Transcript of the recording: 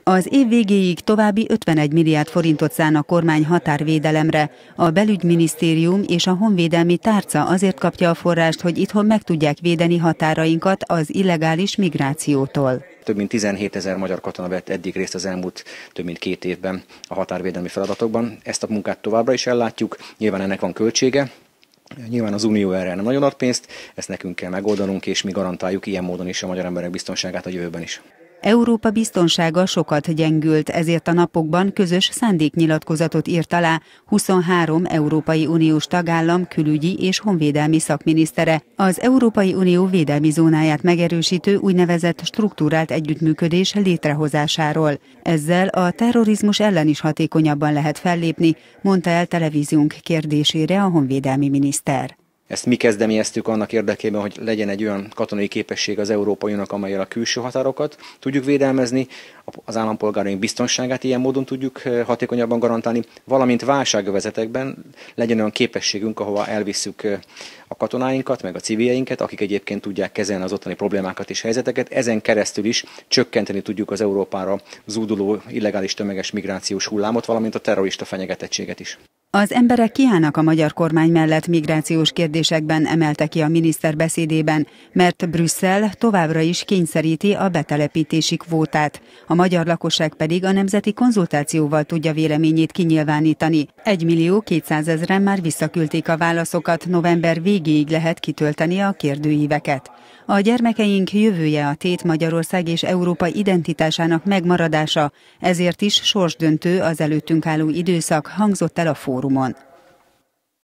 Az év végéig további 51 milliárd forintot szán a kormány határvédelemre. A belügyminisztérium és a honvédelmi tárca azért kapja a forrást, hogy itthon meg tudják védeni határainkat az illegális migrációtól. Több mint 17 000 magyar katona vett eddig részt az elmúlt több mint 2 évben a határvédelmi feladatokban. Ezt a munkát továbbra is ellátjuk, nyilván ennek van költsége. Nyilván az Unió erre nem nagyon ad pénzt, ezt nekünk kell megoldanunk, és mi garantáljuk ilyen módon is a magyar emberek biztonságát a jövőben is. Európa biztonsága sokat gyengült, ezért a napokban közös szándéknyilatkozatot írt alá 23 Európai Uniós tagállam külügyi és honvédelmi szakminisztere az Európai Unió védelmi zónáját megerősítő úgynevezett strukturált együttműködés létrehozásáról. Ezzel a terrorizmus ellen is hatékonyabban lehet fellépni, mondta el televíziónk kérdésére a honvédelmi miniszter. Ezt mi kezdeményeztük annak érdekében, hogy legyen egy olyan katonai képesség az Európai Uniónak, amellyel a külső határokat tudjuk védelmezni, az állampolgáraink biztonságát ilyen módon tudjuk hatékonyabban garantálni, valamint válságövezetekben legyen olyan képességünk, ahova elvisszük a katonáinkat, meg a civiljeinket, akik egyébként tudják kezelni az ottani problémákat és helyzeteket. Ezen keresztül is csökkenteni tudjuk az Európára zúduló illegális tömeges migrációs hullámot, valamint a terrorista fenyegetettséget is. Az emberek kiállnak a magyar kormány mellett migrációs kérdésekben, emelte ki a miniszter beszédében, mert Brüsszel továbbra is kényszeríti a betelepítési kvótát. A magyar lakosság pedig a nemzeti konzultációval tudja véleményét kinyilvánítani. 1 200 000-en már visszaküldték a válaszokat, november végéig lehet kitölteni a kérdőíveket. A gyermekeink jövője a tét Magyarország és Európa identitásának megmaradása, ezért is sorsdöntő az előttünk álló időszak, hangzott el a fórumon.